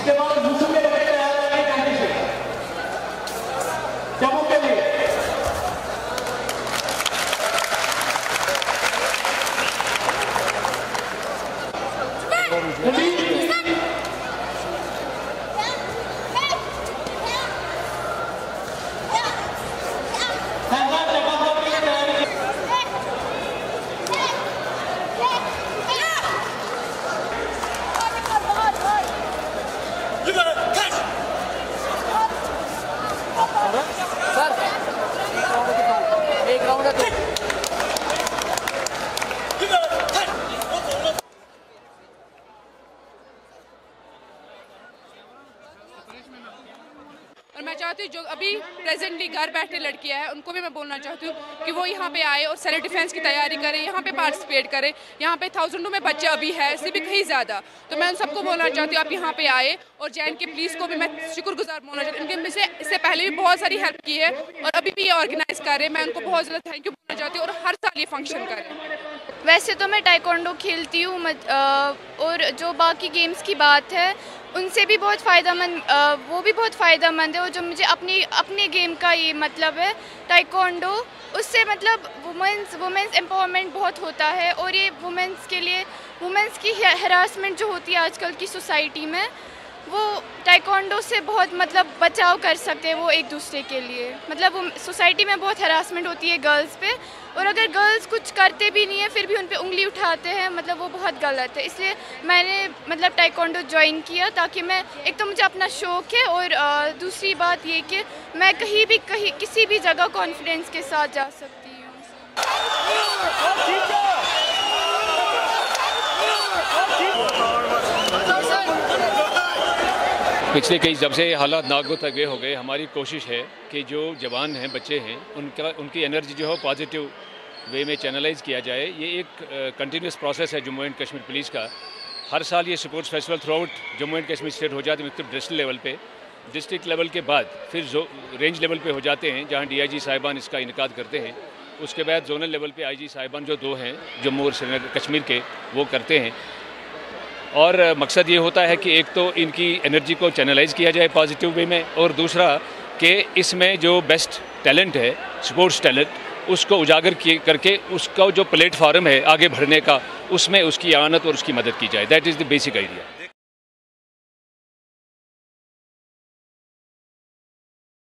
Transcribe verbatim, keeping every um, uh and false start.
और मैं चाहती हूँ जो अभी प्रेजेंटली घर बैठे लड़कियां हैं उनको भी मैं बोलना चाहती हूँ कि वो यहाँ पे आए और सेल्फ डिफेंस की तैयारी करें, यहाँ पे पार्टिसिपेट करें। यहाँ पे थाउजेंडों में बच्चे अभी है, इससे भी कहीं ज़्यादा। तो मैं उन सबको बोलना चाहती हूँ आप यहाँ पे आए, और जे एंड के पुलिस को भी मैं शुक्रगुजार बोलना चाहती हूँ। इनके में से इससे पहले भी बहुत सारी हेल्प की है और अभी भी ये ऑर्गेनाइज कर रहे हैं। मैं उनको बहुत ज़्यादा थैंक यू बोलना चाहती हूँ और हर साल ये फंक्शन करें। वैसे तो मैं टाइकोंडो खेलती हूँ और जो बाकी गेम्स की बात है उनसे भी बहुत फ़ायदेमंद, वो भी बहुत फ़ायदेमंद है। और जो मुझे अपनी अपने गेम का ये मतलब है टाइकोंडो, उससे मतलब वुमेंस वुमेंस एम्पावरमेंट बहुत होता है। और ये वुमेंस के लिए वुमेंस की हरासमेंट जो होती है आजकल की सोसाइटी में, वो टाइकोंडो से बहुत मतलब बचाव कर सकते हैं वो एक दूसरे के लिए। मतलब सोसाइटी में बहुत हरासमेंट होती है गर्ल्स पे, और अगर गर्ल्स कुछ करते भी नहीं है फिर भी उन पे उंगली उठाते हैं, मतलब वो बहुत गलत है। इसलिए मैंने मतलब टाइकोंडो ज्वाइन किया ताकि मैं, एक तो मुझे अपना शौक़ है और आ, दूसरी बात ये कि मैं कहीं भी कहीं किसी भी जगह कॉन्फिडेंस के साथ जा सकती हूँ। पिछले कई जब से हालात नागुत गए हो गए, हमारी कोशिश है कि जो जवान हैं, बच्चे हैं, उनका उनकी एनर्जी जो है पॉजिटिव वे में चैनलाइज किया जाए। ये एक कंटिन्यूस uh, प्रोसेस है जम्मू एंड कश्मीर पुलिस का। हर साल ये sports festival throughout Jammu and Kashmir state हो जाते हैं, मतलब डिस्ट्रिक्ट लेवल पे। डिस्ट्रिक्ट लेवल के बाद फिर जो रेंज लेवल पे हो जाते हैं जहाँ डी आई जी साहिबान इसका इनकाद करते हैं। उसके बाद जोनल लेवल पे आई जी साहिबान जो दो हैं जम्मू और श्रीनगर कश्मीर के, वो करते हैं। और मकसद ये होता है कि एक तो इनकी एनर्जी को चैनलाइज किया जाए पॉजिटिव वे में, और दूसरा कि इसमें जो बेस्ट टैलेंट है, स्पोर्ट्स टैलेंट, उसको उजागर किए करके उसका जो प्लेटफॉर्म है आगे बढ़ने का, उसमें उसकी आनत और उसकी मदद की जाए। That is the basic idea.